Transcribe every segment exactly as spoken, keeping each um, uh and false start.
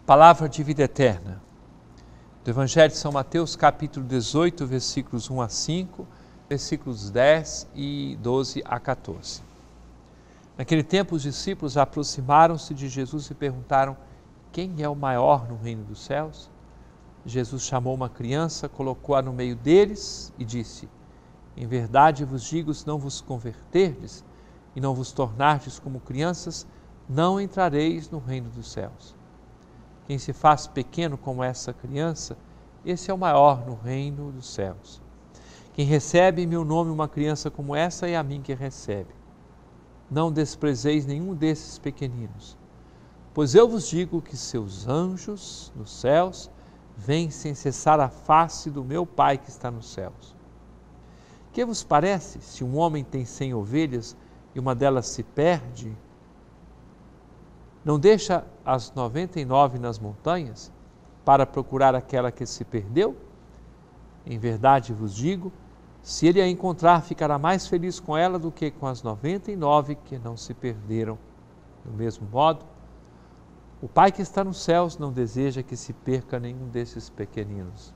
Palavra de vida eterna, do Evangelho de São Mateus, capítulo dezoito, versículos um a cinco, versículos dez e doze a quatorze. Naquele tempo, os discípulos aproximaram-se de Jesus e perguntaram: quem é o maior no reino dos céus? Jesus chamou uma criança, colocou-a no meio deles e disse: em verdade vos digo, se não vos converterdes e não vos tornardes como crianças, não entrareis no reino dos céus. Quem se faz pequeno como essa criança, esse é o maior no reino dos céus. Quem recebe em meu nome uma criança como essa, é a mim que recebe. Não desprezeis nenhum desses pequeninos, pois eu vos digo que seus anjos nos céus vêm sem cessar a face do meu Pai que está nos céus. Que vos parece se um homem tem cem ovelhas e uma delas se perde? Não deixa as noventa e nove nas montanhas para procurar aquela que se perdeu? Em verdade vos digo, se ele a encontrar, ficará mais feliz com ela do que com as noventa e nove que não se perderam. Do mesmo modo, o Pai que está nos céus não deseja que se perca nenhum desses pequeninos.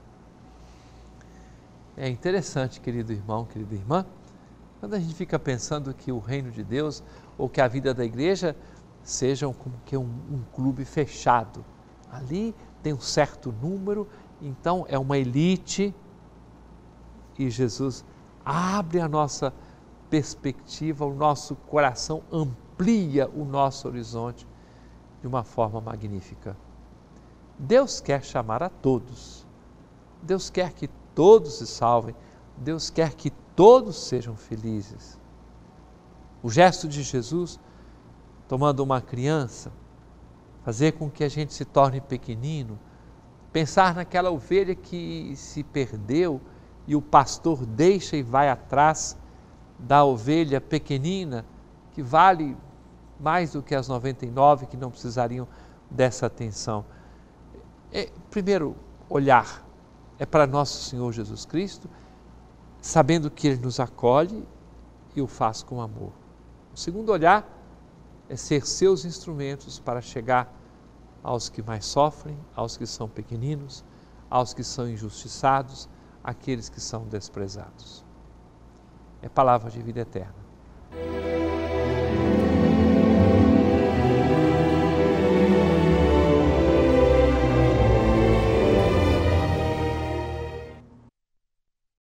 É interessante, querido irmão, querida irmã, quando a gente fica pensando que o reino de Deus ou que a vida da igreja sejam como que um, um clube fechado. Ali tem um certo número, então é uma elite, e Jesus abre a nossa perspectiva, o nosso coração amplia o nosso horizonte de uma forma magnífica. Deus quer chamar a todos, Deus quer que todos se salvem, Deus quer que todos sejam felizes. O gesto de Jesus, tomando uma criança, fazer com que a gente se torne pequenino, pensar naquela ovelha que se perdeu e o pastor deixa e vai atrás da ovelha pequenina, que vale mais do que as noventa e nove que não precisariam dessa atenção. É, primeiro, olhar é para nosso Senhor Jesus Cristo, sabendo que Ele nos acolhe e o faz com amor. O segundo olhar é ser seus instrumentos para chegar aos que mais sofrem, aos que são pequeninos, aos que são injustiçados, àqueles que são desprezados. É palavra de vida eterna.